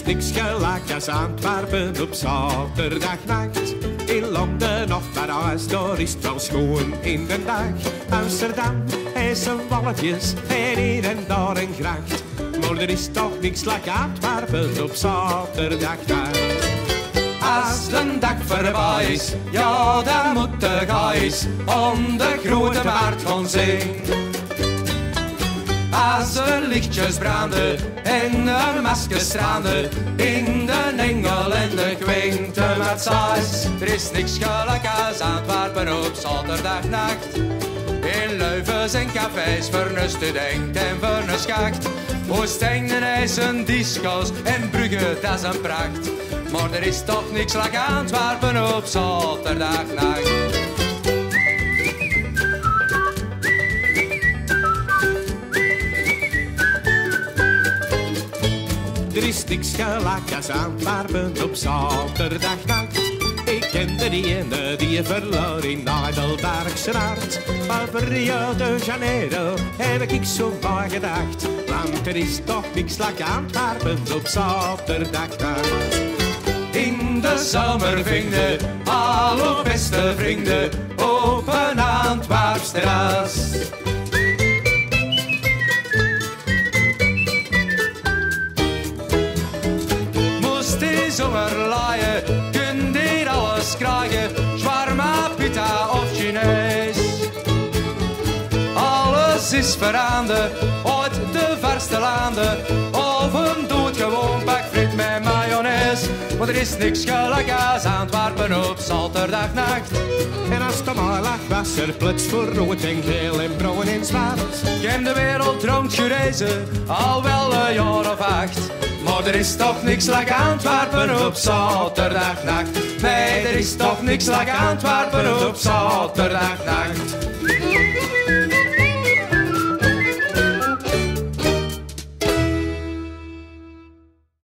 niks gelijk als Antwerpen op zaterdagnacht. In Londen of Parijs, daar is het wel schoon in de dag. Amsterdam is een walletjes en hier en daar een gracht. Maar er is toch niks like Antwerpen op zaterdagnacht. Als de dag voorbij is, ja dan moet de gijs om de grote markt gaan zingen. Als er lichtjes branden en de maskers stranden in de engel en de kwinte met saus. Er is niks gelijk als Antwerpen op zaterdagnacht. In Leuven en cafés voor een student en voor een schacht. Oostende is een disco's en Brugge dat is een pracht. Maar er is toch niks like Antwerpen op zaterdagnacht. Er is niks gelijk als Antwerpen op zaterdagnacht. Ik kende die ene die verloor in Heidelbergstraat. Over Rio de Janeiro heb ik zo bij gedacht. Want er is toch niks like Antwerpen op zaterdagnacht. In de zomer vinden alle beste vrienden op een Antwerps terras. Moest die zomer laaien, kun je alles krijgen, shawarma, pita of Chinees. Alles is veranderd uit de verste landen, of een doodgewoon pak friet met mayonaise. Maar er is niks gelijk als Antwerpen op zaterdagnacht. En als het maar lacht was er plots voor rood en geel en bruin en zwart. Ik heb de wereld rond gerezen, al wel een jaar of 8. Maar er is toch niks like Antwerpen op zaterdagnacht. Nee, er is toch niks like Antwerpen op zaterdagnacht.